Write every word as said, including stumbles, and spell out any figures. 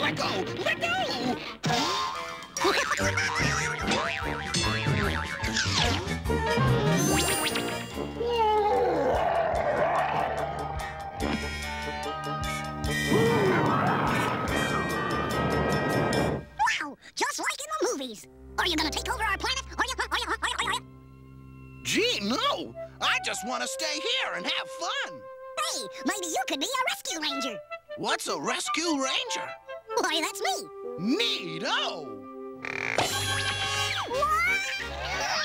Let go! Let go! Wow! Just like in the movies. Are you gonna take over our planet? Are you? Are you? Are you? Are you? Gee, no! I just want to stay here and have fun. Hey, maybe you could be a rescue ranger. What's a rescue ranger? Why, that's me. Neato! What?